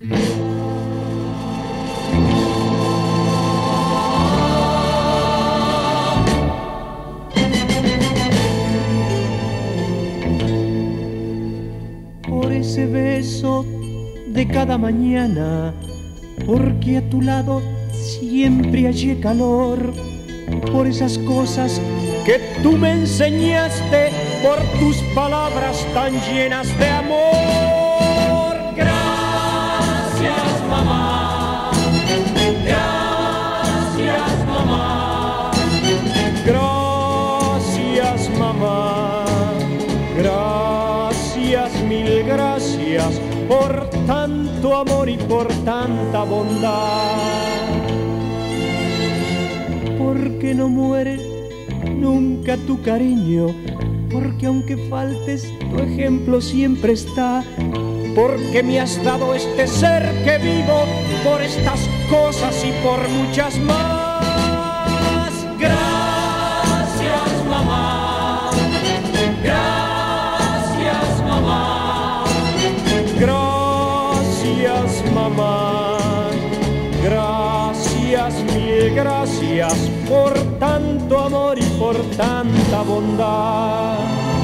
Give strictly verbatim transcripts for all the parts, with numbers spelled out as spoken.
Por ese beso de cada mañana, porque a tu lado siempre hallé calor, por esas cosas que tú me enseñaste, por tus palabras tan llenas de amor. Gracias, mamá. Gracias, mamá. Gracias, mamá. Gracias, mil gracias por tanto amor y por tanta bondad. Porque no muere nunca tu cariño, porque aunque faltes, tu ejemplo siempre está. Porque me has dado este ser que vivo, por estas cosas y por muchas más. Gracias, mamá. Gracias, mamá. Gracias, mamá. Gracias, mil gracias por tanto amor y por tanta bondad.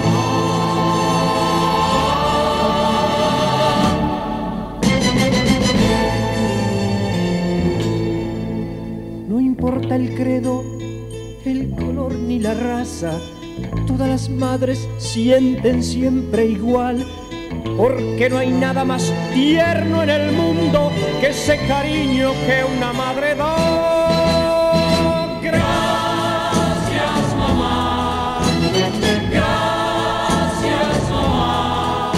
No importa el credo, el color ni la raza, todas las madres sienten siempre igual. Porque no hay nada más tierno en el mundo que ese cariño que una madre da. Gracias, mamá. Gracias, mamá.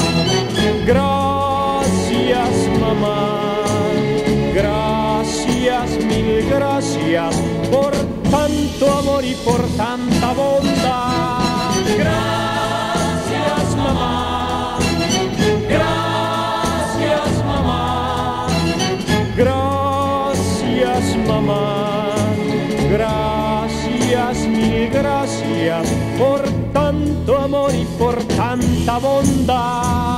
Gracias, mamá. Gracias, mil gracias por tanto amor y por tanta bondad. Gracias, mamá. Gracias, mamá. Gracias, mamá. Gracias, mil gracias por tanto amor y por tanta bondad.